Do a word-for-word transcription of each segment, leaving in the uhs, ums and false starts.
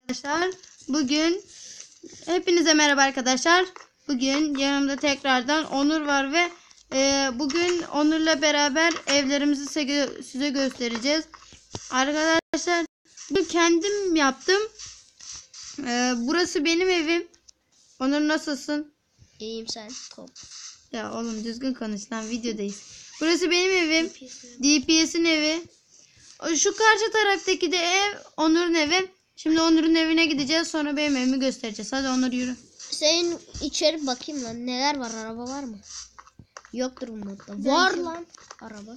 Arkadaşlar bugün hepinize merhaba arkadaşlar. Bugün yanımda tekrardan Onur var ve e, bugün Onur'la beraber evlerimizi size, size göstereceğiz. Arkadaşlar bunu kendim yaptım. E, burası benim evim. Onur nasılsın? İyiyim, sen top. Ya oğlum düzgün konuş lan, videodayız. Burası benim evim. D P S'in evi. Şu karşı taraftaki de ev Onur'un evi. Şimdi Onur'un evine gideceğiz, sonra benim evimi göstereceğiz. Hadi Onur yürü. Senin içeri bakayım lan, neler var, araba var mı? Yoktur bu modda. Var Zaten. lan araba.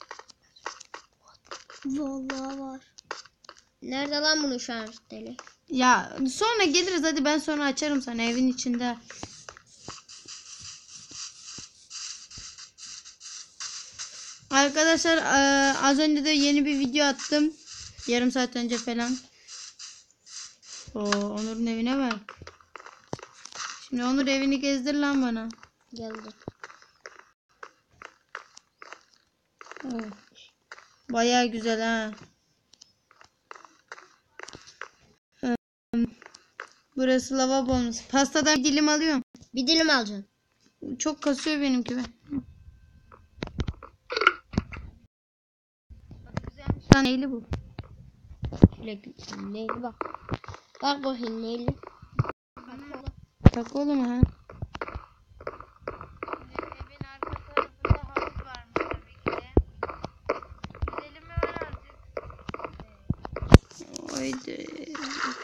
Vallahi var. Nerede lan bunun şarj deli? Ya sonra geliriz, hadi ben sonra açarım sana evin içinde. Arkadaşlar eee, az önce de yeni bir video attım. Yarım saat önce falan. Oo, Onur'un evine bak. Şimdi Onur evini gezdir lan bana. Geldi. Oo. Bayağı güzel ha. Ee, Burası lavabomuz. Pastadan bir dilim alıyorum. Bir dilim alacaksın. Çok kasıyor benimki be. Lan neyli bu? Neyli bak. Bak bakayım neyli. Bak oğlum ha. Evin arka tarafında havuz varmış tabii ki de. Gidelim mi var azıcık? Haydi.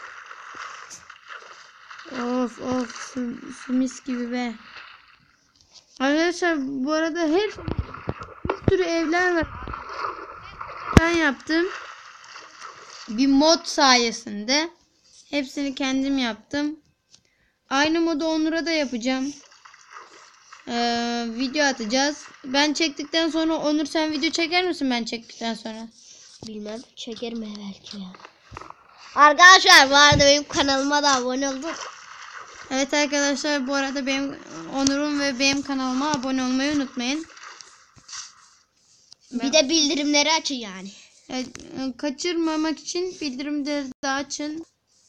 Of of su, su mis gibi be. Arkadaşlar bu arada her bir sürü evler var. Ben yaptım. Bir mod sayesinde. Hepsini kendim yaptım. Aynı modu Onur'a da yapacağım. Ee, video atacağız. Ben çektikten sonra Onur sen video çeker misin ben çektikten sonra? Bilmem, çekerim belki ya. Arkadaşlar bu arada benim kanalıma da abone olun. Evet arkadaşlar, bu arada benim Onur'un ve benim kanalıma abone olmayı unutmayın. Bir de bildirimleri açın yani. Evet, kaçırmamak için bildirimleri de açın.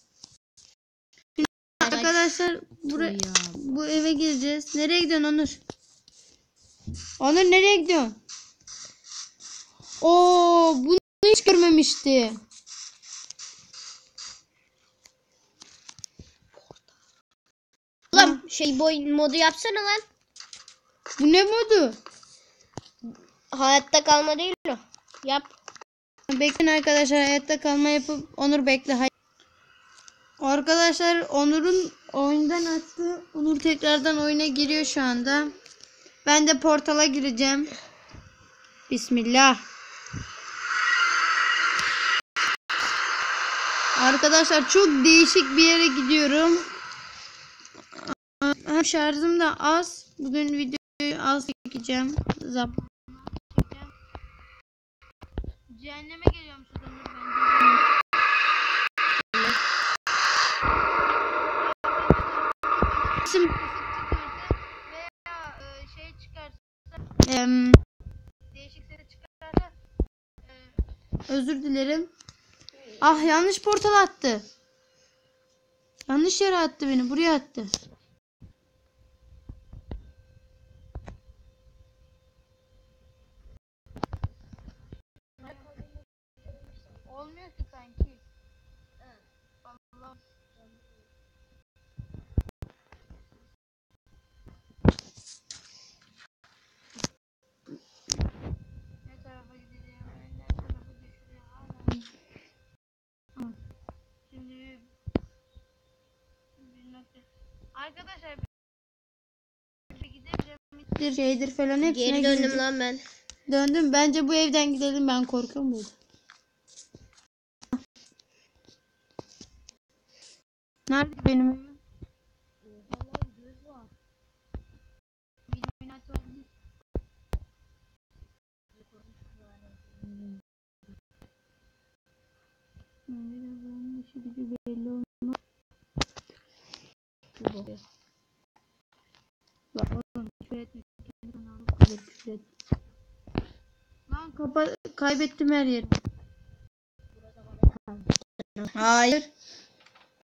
Arkadaşlar buraya, bu eve gireceğiz. Nereye gidiyorsun Onur? Onur nereye gidiyorsun? Oo, bunu hiç görmemişti. Oğlum şey boy modu yapsana lan. Bu ne modu? Hayatta kalma değil o. Yap. Bekleyin arkadaşlar, hayatta kalma yapıp Onur bekle. Hay- Arkadaşlar Onur'un oyundan attı. Onur tekrardan oyuna giriyor şu anda. Ben de portala gireceğim. Bismillah. Arkadaşlar çok değişik bir yere gidiyorum. Hem şarjım da az. Bugün videoyu az çekeceğim. Zap. Cehenneme geliyorum şuradan ben. Şimdi Veya e, şey çıkarsa, em, değişik ses çıkarsa e, özür dilerim. Ah, yanlış portal attı. Yanlış yere attı beni. Buraya attı. olmuyor ki kanki. Allah. Ne tarafa gideceğim? Ne tarafa düşürüyor hala. Şimdi bir, bir nokta. Arkadaşlar bir gidelim. Bir şeydir falan hepsine Geri döndüm gireceğim. lan ben. Döndüm. Bence bu evden gidelim. Ben korkuyorum burada. Nerede benim evim? Illuminati olabilir. İşi gücü belli olmaz. Bak oğlum, küfür etme. Kendi kanalıma kadar küfür et. Lan kapa kaybettim her yeri. Hayır.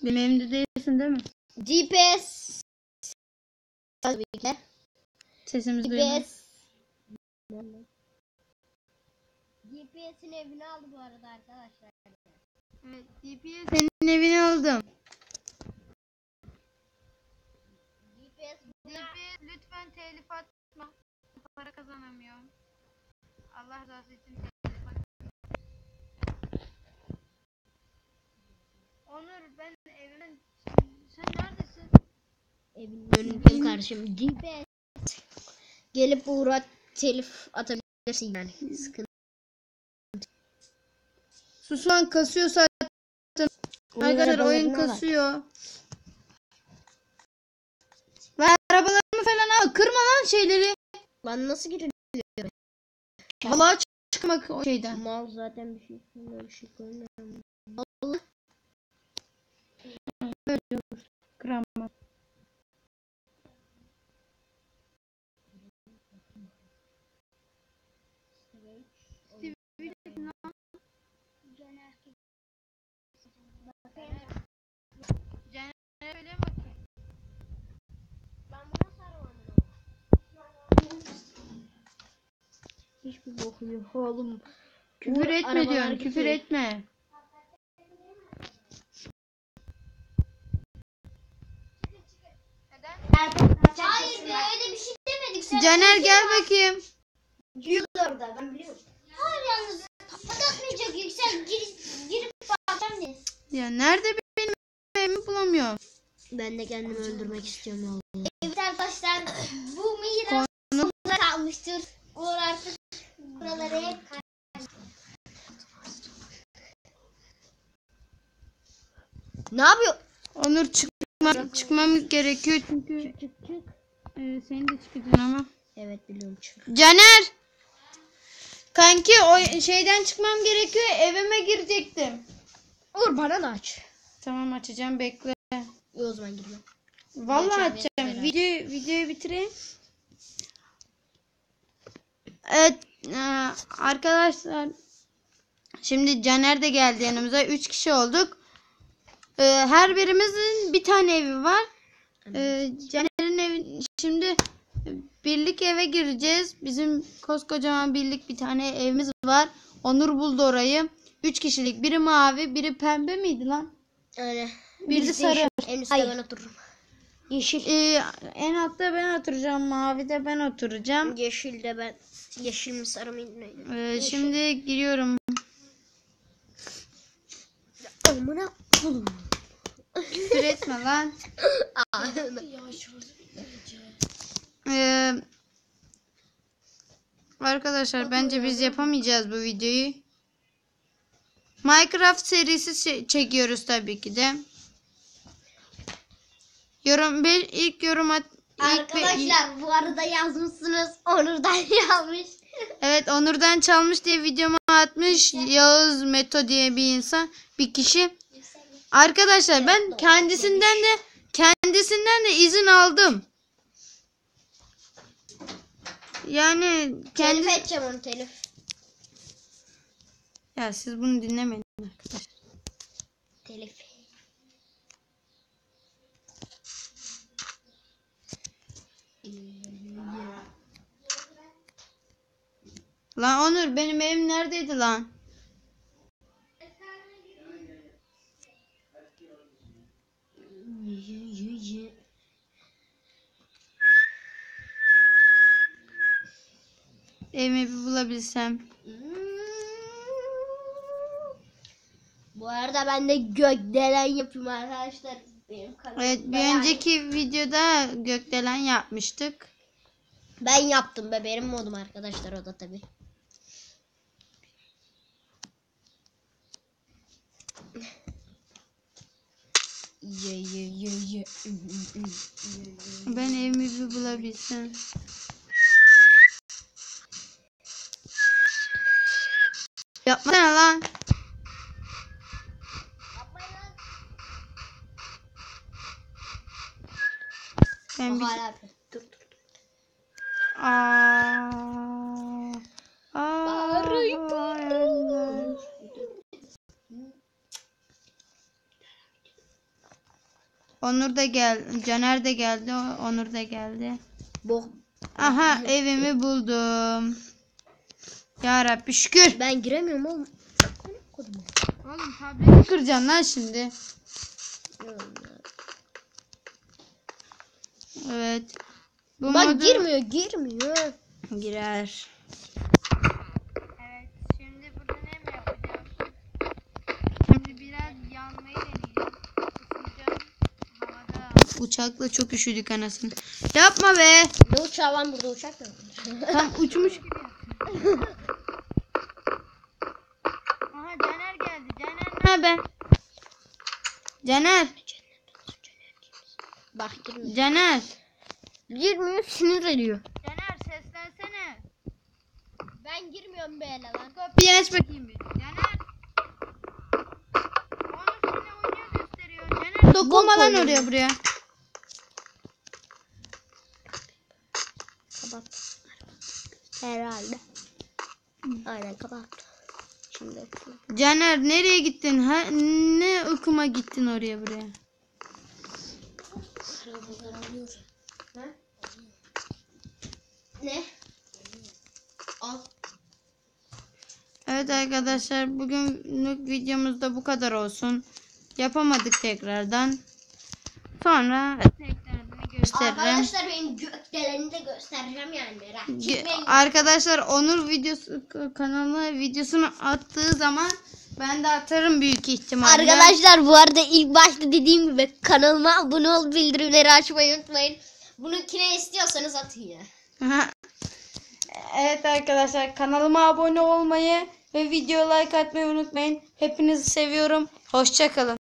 Benim evimde değilsin değil mi? G P S tabii ki. Sesimizi G P duyuyor. S G P S'in evini aldı bu arada arkadaşlar. Evet, G P S senin evini aldım. G P S D P lütfen telif atma. Para kazanamıyorum. Allah razı için telif atma. Onur ben evimin... Sen neredesin? evinin önündeyim kardeşim. G P S gelip uğra telif atabilirsin yani. Sıkıntı. Sus lan, kasıyor zaten. Arkadaşlar oyun arabalarına bak. kasıyor. Ve arabalarımı falan al. Kırma lan şeyleri. Lan nasıl giriyor? Vallahi çıkmak o şeyden. Mal zaten bir şey koymuyor, bir şey koymuyor. Kırama. Caner söyle bakayım. Ben buna sarılmadım. Hiçbir boku yok oğlum. Küfür Bu etme arabalar diyorum. Küfür gidiyor. etme. Neden? Hayır be öyle bir şey demedik. Sen Caner gel bakayım. Yüz orada ben biliyorum. Hayır yalnız patlatmayacak yüksel girip girip bakacağım diye. Ya nerede benim evimi bulamıyorum. Ben de kendimi öldürmek istiyorum vallahi. Evet arkadaşlar bu miras burada kalmıştır. Uğur artık buraları hep ne yapıyor? Onur çıkma, çıkmam gerekiyor çünkü Çık çık çık. e, senin de çıkacaksın ama. Evet biliyorum çık. Caner! Kanki o şeyden çıkmam gerekiyor. Evime girecektim. Uğur bana da aç. Tamam, açacağım, bekle. İyi o zaman girme. Vallahi Geçelim, açacağım. beraber. Video videoyu bitireyim. Evet e, arkadaşlar. Şimdi Caner de geldi yanımıza. Üç kişi olduk. E, her birimizin bir tane evi var. E, Caner'in evi şimdi birlik eve gireceğiz. Bizim koskocaman birlik bir tane evimiz var. Onur buldu orayı. Üç kişilik. Biri mavi, biri pembe miydi lan? Öyle. Biri de sarı. En üstte ben otururum. Yeşil. Ee, en altta ben oturacağım. Mavide ben oturacağım. Yeşil de ben. Yeşil mi sarı mı neydi? Ee, şimdi giriyorum. Amına. Küfür etme lan. Ee, arkadaşlar bence biz yapamayacağız bu videoyu. Minecraft serisi çe- çekiyoruz tabii ki de. Yorum bir ilk yorum at. ilk bir- Arkadaşlar bu arada yazmışsınız. Onur'dan yazmış. Evet, Onur'dan çalmış diye videomu atmış. Yağız Meto diye bir insan, bir kişi. Arkadaşlar ben kendisinden de kendisinden de izin aldım. Yani kendi Telif edeceğim onu telif. ya siz bunu dinlemeyin arkadaşlar. Telif. Lan Onur, benim evim neredeydi lan? Evimi bir bulabilsem. Bu arada ben de gökdelen yapayım arkadaşlar. Benim kanalımda Evet, bir yani. önceki videoda gökdelen yapmıştık. Ben yaptım be, benim modum arkadaşlar o da tabi. Ye ye ye ye. Ben evimi bir bulabilsem. Yapmasana lan. Ben O bir... hala yapıyor. Dur dur dur. Aa, aa, Bağırıyor. hayaller. Onur da gel, Caner de geldi, Onur da geldi. Bok. Aha evimi buldum. Ya Rabbi şükür. Ben giremiyorum oğlum. Oğlum tablet Kıracaksın lan şimdi. Evet. Bu Bak modu- girmiyor girmiyor. Girer. evet. Şimdi burada ne mi yapacağız? Şimdi biraz yanmayı deneyelim. Isınacağız havada. Uçakla çok üşüdük anasını. Yapma be. Ne uçağı var burada uçak mı? Tam uçmuş. Aha Caner geldi. Caner Ne haber? Caner. Bak girmiyor. Caner. Girmiyor sinir ediyor. Caner seslensene. Ben girmiyorum böyle lan. Kapıyı aç bakayım. Bakayım bir. Caner. Onu seni oynuyor gösteriyor. Caner. Dokunma lan oynuyor. oraya buraya. Kapat. Herhalde. Aynen kapat. Şimdi. Caner nereye gittin? Ha, ne okuma gittin oraya buraya? Ne? Al. Evet arkadaşlar bugünlük videomuz da bu kadar olsun. Yapamadık tekrardan. Sonra tekrardan gösteririm. Arkadaşlar benim gökdeleni de göstereceğim yani merak Ge- etmeyin. Arkadaşlar Onur videosu kanalına videosunu attığı zaman ben de atarım büyük ihtimalle. Arkadaşlar bu arada ilk başta dediğim gibi kanalıma abone ol, bildirimleri açmayı unutmayın. Bunu kime istiyorsanız atın ya. Evet arkadaşlar kanalıma abone olmayı ve video like atmayı unutmayın. Hepinizi seviyorum. Hoşça kalın.